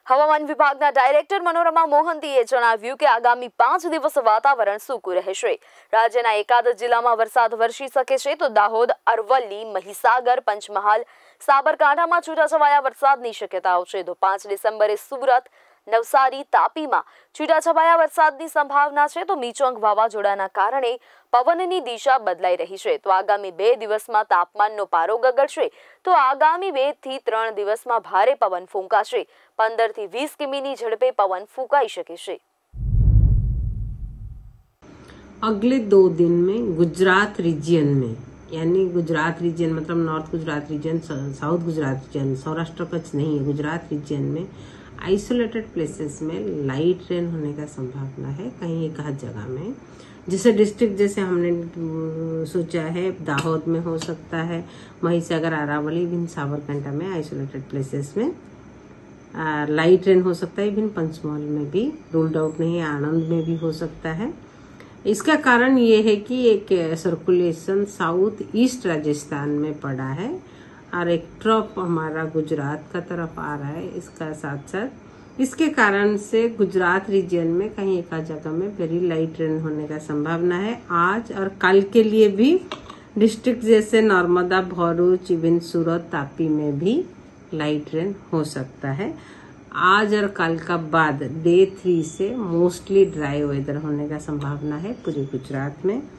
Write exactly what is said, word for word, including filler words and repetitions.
હવામાન વિભાગના ડાયરેક્ટર મનોરમા મોહંતીએ જણાવ્યું કે આગામી પાંચ દિવસ વાતાવરણ સૂકું રહેશે। રાજ્યના એકાદ જિલ્લામાં વરસાદ વરસી શકે છે તો દાહોદ, અરવલ્લી, મહીસાગર, પંચમહાલ, સાબરકાંઠામાં છૂટાછવાયા વરસાદની શક્યતાઓ છે। તો પાંચ ડિસેમ્બરે સુરત, નવસારી, તાપીમાં છૂટાછવાયા વરસાદની સંભાવના છે। તો મીચોંગ વાવાઝોડાના કારણે પવનની દિશા બદલાઈ રહી છે। તો આગામી બે દિવસમાં તાપમાનનો પારો ગગડશે। તો આગામી બે થી ત્રણ દિવસમાં ભારે પવન ફૂંકાશે। पंदर થી वीस કિમીની ઝડપે પવન ફૂંકાઈ શકે છે। अगले दो दिन में गुजरात रीजन में, यानी गुजरात रीजन मतलब north Gujarat region, south Gujarat region, Saurashtra Kutch नहीं है, गुजरात रीजन में आइसोलेटेड प्लेसेस में लाइट रेन होने का संभावना है। कहीं एक आध जगह में, जैसे डिस्ट्रिक्ट जैसे हमने सोचा है दाहोद में हो सकता है, महिसागर, अरावली, भिन्न साबरकांठा में आइसोलेटेड प्लेसेस में आ, लाइट रेन हो सकता है। भिन्न पंचमहल में भी रूल्ड आउट नहीं है, आनंद में भी हो सकता है। इसका कारण ये है कि एक सर्कुलेशन साउथ ईस्ट राजस्थान में पड़ा है और एक ट्रफ हमारा गुजरात का तरफ आ रहा है। इसका साथ साथ इसके कारण से गुजरात रीजन में कहीं एक जगह में वेरी लाइट रेन होने का संभावना है। आज और कल के लिए भी डिस्ट्रिक्ट जैसे नर्मदा, भरूच, इवन सूरत, तापी में भी लाइट रेन हो सकता है। आज और कल का बाद डे थ्री से मोस्टली ड्राई वेदर होने का संभावना है पूरे गुजरात में।